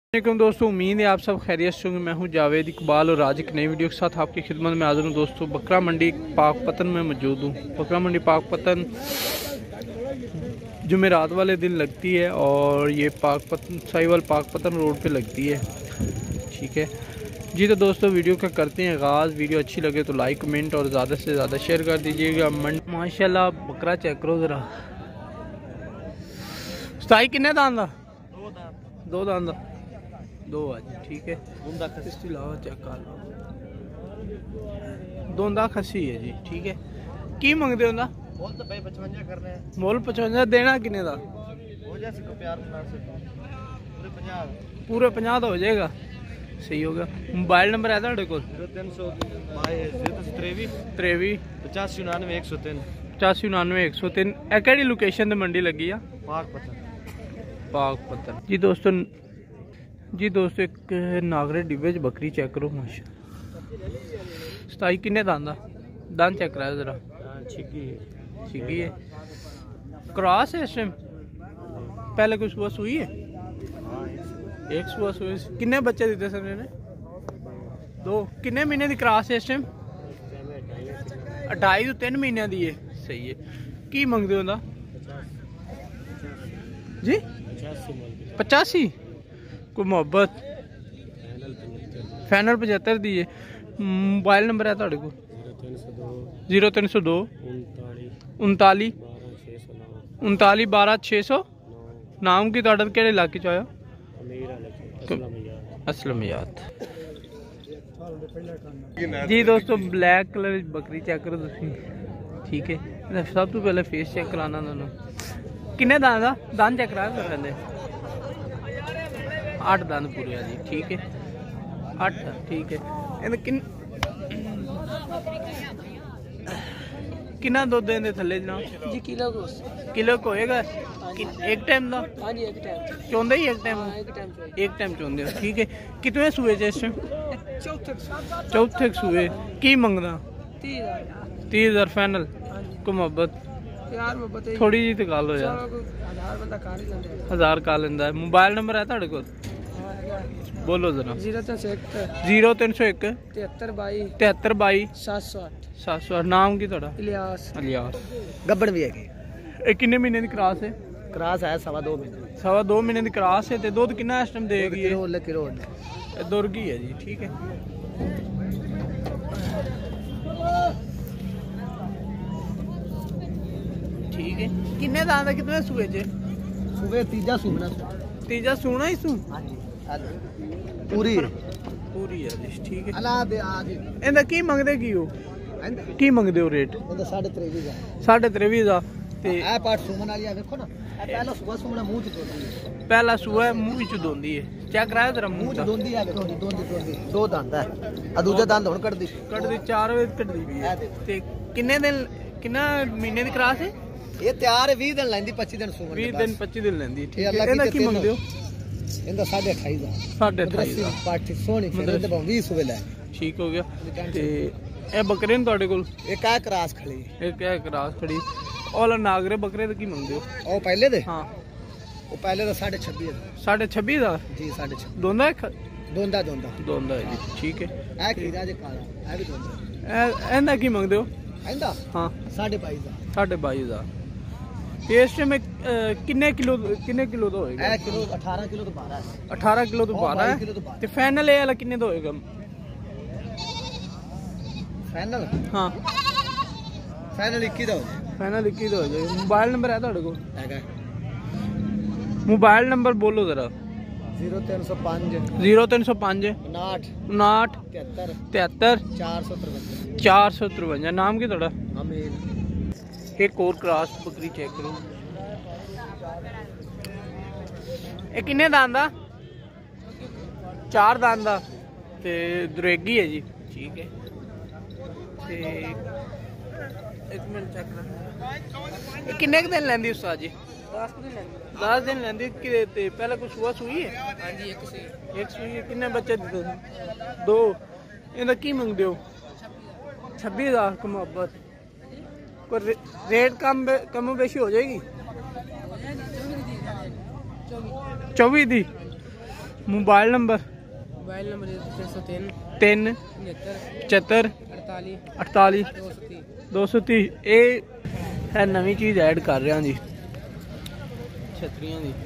वालेकुम दोस्तों, उम्मीद है आप सब खैरियत से होंगे। मैं हूं जावेद इकबाल और आज एक नई वीडियो के साथ आपकी खिदमत में हाजिर हूं। दोस्तों, बकरा मंडी पाकपतन में मौजूद हूं। बकरा मंडी पाकपतन जुमेरात वाले दिन लगती है और ये पाकपतन साहिवाल पाकपतन रोड पे लगती है। ठीक है जी, तो दोस्तों वीडियो का करते हैं आगाज़। वीडियो अच्छी लगे तो लाइक कमेंट और ज़्यादा से ज़्यादा शेयर कर दीजिएगा। माशाल्लाह बकरा चेक करो ज़रा। सताई किन्ने दांदा? दो दांदा दो आज। ठीक है, इसके अलावा चेक कर लो। दोंदा खसी है जी। ठीक है, की मंगते हो? मोल तो भाई 55 कर रहे हैं। मोल 55 देना किन्ने दा? हो जाए प्यार से पूरे 50 तो हो जाएगा। सही होगा। मोबाइल नंबर है ਤੁਹਾਡੇ ਕੋਲ? 0323 8599 103 8599 103। ਇਹ ਕਿਹੜੀ ਲੋਕੇਸ਼ਨ ਤੇ ਮੰਡੀ ਲੱਗੀ ਆ? पाकपतन जी। दोस्तों एक नागरे डिब्बे च बकरी चेक करो। माशा सताई किन्ने दांदा? दांद चेक कराओ जरा। छिगी है क्रॉस है इस टाइम। पहले कुछ सुबह सुई है? एक सुबह सुई। किन्ने बच्चे दिते सर ने? दो। किन्ने महीने की क्रॉस है इस टाइम? 2.5 तो 3 महीने दी है। सही है। की मंगते हो जी? 85 कोई मोहब्बत फाइनल 75 दी है। मोबाइल नंबर है ਤੁਹਾਡੇ ਕੋਲ? 0302 39 39 12 600। नाम की ਤੁਹਾਡਾ ਕਿਹੜੇ ਇਲਾਕੇ ਚ ਆਇਆ? असलमियात जी। दोस्तों ब्लैक कलर बकरी चेक करो तुसी। ठीक है, सब तो पहले फेस चेक कराना उन्होंने। किन्ने दांद दा? दांद चेक करा कर 8 दांद पूरे आ जी। ठीक है, 8। ठीक है, कितना दुध देंगे थले जनाब जी? किलो को होएगा एक टाइम दा? हां जी, एक टाइम चोंदे ही। एक टाइम चोंदे हो। ठीक है, कितने सुए जे इस टाइम? चौथे सुए। की मंगदा? 30,000 फाइनल। को मोहब्बत थोड़ी जी तो गल हो यार। 1000 का लेंदा है। मोबाइल नंबर है ਤੁਹਾਡੇ ਕੋਲ? बोलो जरा। 0301 7322 708। नाम की ਤੁਹਾਡਾ? इलियास। गब्बड़ भी है। किन्ने महीने की क्रॉस है? क्रॉस है 2.5 महीने। 2.5 महीने की क्रॉस है। ते दूध कितना इस टाइम देगी? किलो दुर्गी है जी। ठीक है, ठीक है। किन्ने दांत? कितने सूए जे? सूए तीजा सूना। तीजा सूना ही सू? हां जी, पूरी है जी। ठीक है, अला दे आज इंदा की मंगदे की हो? की मंगदे हो रेट? इंदा 23.5 दा। 23.5 दा। ते ए पाट सूमन वाली आ देखो ना। ए पहला सुबह सूमना मुंह च दोंदी है। पहला सुबह मुंह च दोंदी है। चेक कराओ जरा मुंह च दोंदी है। देखो दोंदी दो दांत है। आ दूजा दांत हुन कट दी 4 बजे कट दी भी है। ते किन्ने दिन कितना महीने दी क्रॉस है? ये तैयार है 20 दिन लेंदी। 25 दिन सूमन 20 दिन 25 दिन लेंदी। ठीक है, इंदा की मंगदे हो? इंदा 28.5 दा। 28.5 दा पाठी सोनी फिर ते 20 सुबह ले। ठीक हो गया। ते ए बकरे ने ਤੁਹਾਡੇ ਕੋਲ? एक है क्रॉस खड़ी। एक है क्रॉस खड़ी। और नागरे बकरे दा की मंगदे हो? ओ पहले दे? हां, वो पहले दा 26.5 दा। 26.5 दा जी। 26.5 दोंदा दोंदा है जी। ठीक है, ए खरीदा जे काला ए भी दोंदा। एंदा की मंगदे हो? एंदा हां 22.5 दा। 22.5 दा। टेस्ट में किन्ने किलो तो होएगा? 1 किलो 18 किलो तो 12 है। 18 किलो तो 12 है। ते फाइनल ए वाला किन्ने तो होएगा? फाइनल हां फाइनल 21 दा हो जाए। फाइनल 21 दा हो जाए। मोबाइल नंबर है ਤੁਹਾਡੇ ਕੋਲ? ਹੈਗਾ। मोबाइल नंबर बोलो जरा। 0305 59 73 453। नाम की ਤੁਹਾਡਾ? अमीन। एक और क्रॉस बकरी चेक करो। ये किन्ने दांदा? 4 दांदा ते दुरेगी है जी। ठीक है, ते एक मिनट चेक कर। किन्ने दिन लेंदी उस्ताद जी? 10 दिन लेंदी। ते पहले कुछ सुबह सुई है? हां जी, एक सुई है। किन्ने बच्चे दिते? 2। इंदा की मंगदे हो? 26,000 को मोहब्बत। कोई रेट कम बेशी हो जाएगी? 24 दी मोबाइल नंबर 3 74 48 230। ये है नवी चीज़ ऐड कर रहे हैं जी छतरियां दी।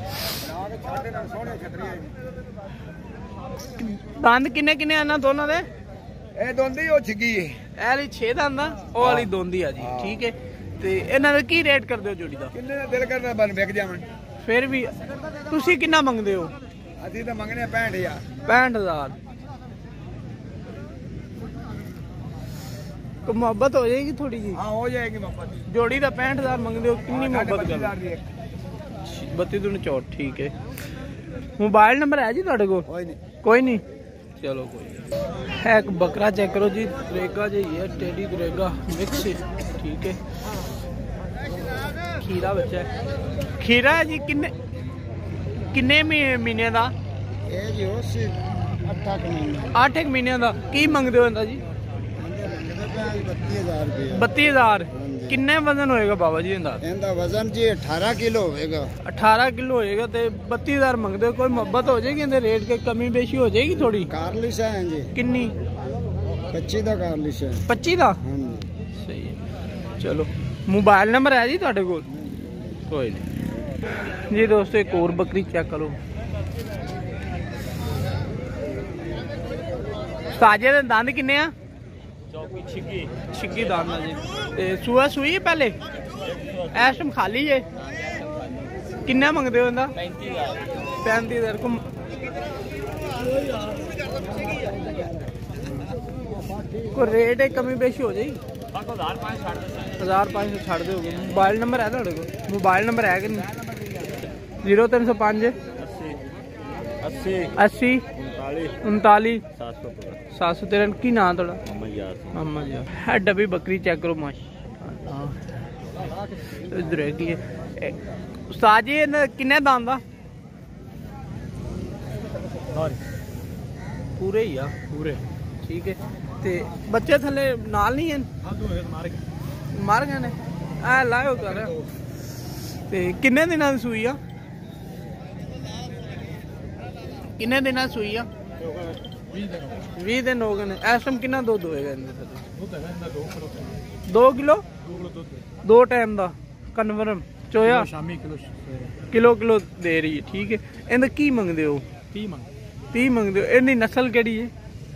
दंद किन्ने किन्ने आना दोनों दे? ਇਹ ਦੋਂਦੀ ਉਹ ਛਿੱਗੀ ਹੈ ਇਹ ਵਾਲੀ 6 ਦੰਦ ਆ ਉਹ ਵਾਲੀ ਦੋਂਦੀ ਆ ਜੀ ਠੀਕ ਹੈ। ਤੇ ਇਹਨਾਂ ਦਾ ਕੀ ਰੇਟ ਕਰਦੇ ਹੋ ਜੋੜੀ ਦਾ? ਕਿੰਨੇ ਦਾ ਦਿਲ ਕਰਦਾ ਬਣ ਵਿਕ ਜਾਵਣ। ਫਿਰ ਵੀ ਤੁਸੀਂ ਕਿੰਨਾ ਮੰਗਦੇ ਹੋ? ਅਸੀਂ ਤਾਂ ਮੰਗਨੇ 65000। 65000 को मोहब्बत हो जाएगी थोड़ी जी? हाँ हो जाएगी मोहब्बत। जोड़ी का 65000 मंगते हो, कितनी मोहब्बत कर 32 दूनी 64। ठीक है। मोबाइल नंबर है जी ਤੁਹਾਡੇ ਕੋਲ? कोई नहीं चलो कोई है। एक बकरा चेक करो जी, दुरेगा जी ये टेडी दुरेगा मिक्स ठीक है। खीरा बच्चा है, खीरा है जी किन्ने किन्ने महीने का? 8 महीने का। की मंगते हो जी? 32,000। किन्ने वजन होएगा बाबा जी इनका? इनका वजन जी 18 किलो होएगा। 18 किलो होएगा तो 32,000 मंगते हो। कोई मोहब्बत हो जाएगी इनके रेट के? कमी बेशी हो जाएगी थोड़ी? कारलिश है जी। किन्नी? 25 का कारलिश है। 25 का? सही है। चलो मोबाइल नंबर है जी ਤੁਹਾਡੇ ਕੋਲ? कोई नहीं जी। दोस्तों एक और बकरी चेक करो। साजे दे दंद किन्ने आ? छिग्गी दाना जी। ते सूआ सूई है पहले? ऐश खाली है। किन्ना मंगते हो इंदा? 35,000 को। रेट है कमी बेशी हो जाएगी? 1500 छाड़ दोगे। मोबाइल नंबर है ਤੁਹਾਡੇ ਕੋਲ? मोबाइल नंबर है कि नहीं? 0305 80 39 713। की नाम थोड़ा? मोहम्मद यार। है डबी बकरी चेक करो माशाल्लाह। इधर है उस्ताद जी किन्ने दाम दा? पूरे ही आ पूरे ठीक है। ते बच्चे थले नाल नहीं हैं? मार गए ने आ लाओ कर। ते किन्ने दिनां दी सूई आ? किन्ने दिनां दी सूई आ? 20 दिन हो गए। इस टाइम कितना दूध होएगा? 2 किलो 2 टाइम का कन्फर्म चोया किलो दे रही है ठीक है। इनका की मंगते हो? 30 मंगते हो। इनकी नस्ल केड़ी है?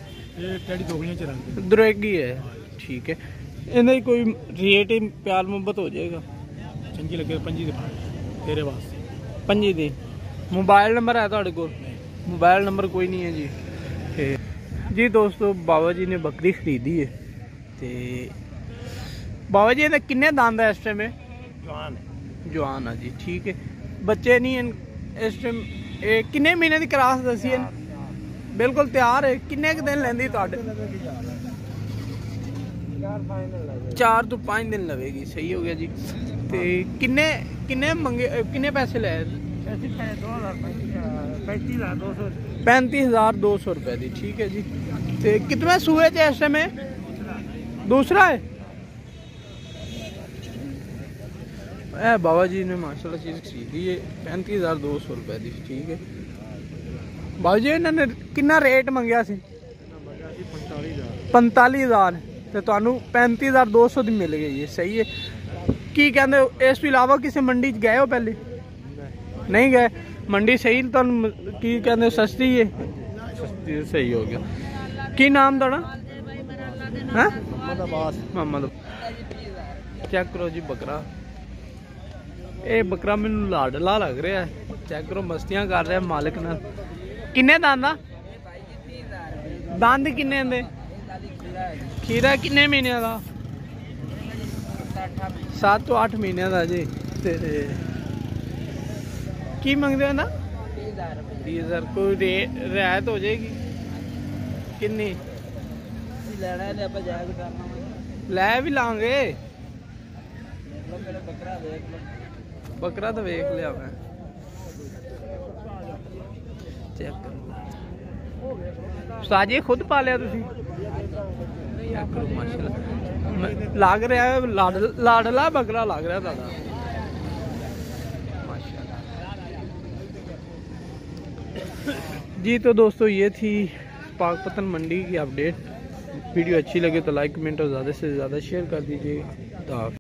दुरेगी है ठीक है। इन्हें कोई रेट प्यार मोहब्बत हो जाएगा? चंगी लगे 25 तेरे वास्ते 25 दी। मोबाइल नंबर है ਤੁਹਾਡੇ ਕੋਲ? मोबाइल नंबर कोई नहीं है जी। जी दोस्तों बाबा जी ने बकरी खरीदी है। ते बाबा जी ने किन्ने दांत है इस टाइम? जवान है जी ठीक है। बच्चे नहीं हैं इस टाइम? किन्ने महीने की क्रॉस दसी है? बिल्कुल तैयार है। किन्ने दिन लेंदी? 4 to 5 दिन लगेगी। सही हो गया जी। ते किन्ने किन्ने मंगे किन्ने पैसे ले? 35,200 रुपए दी ठीक है जी। ते कितने सूए थे इस समय? दूसरा है। बाबा जी ने माशाल्लाह चीज खरीदी है 35,200 रुपए दी ठीक है। बाबा जी इन्होंने कितना रेट मंगया सी? 45,000 ते तुहानू 35,200 दी मिल गई है। सही है। की कहते हो इस तो इलावा किसी मंडी गए हो पहले? नहीं गए। मंडी सही की कहते सस्ती है? सस्ती सही हो गया। की नाम थोड़ा? मोहम्मद। चेक करो जी बकरा। ये बकरा मैनू लाडला लग रहा है। चेक करो मस्तियां कर रहा है मालिक नाल। किन्ने दांद? दंद किन्ने दे? खीरा किन्ने महीने का? 7 to 8 महीने का जी। की मंगते हो ना? 30,000। कोई रियायत हो जाएगी? किन्नी लै भी लांगे? बकरा तो वेख लिया मैं। चेक करो साजी खुद पालिया तुसी? माशाल्लाह लग रहा है लाडला बकरा लग रहा है माशाल्लाह। जी तो दोस्तों ये थी पाकपतन मंडी की अपडेट। वीडियो अच्छी लगे तो लाइक कमेंट और ज़्यादा से ज़्यादा शेयर कर दीजिए।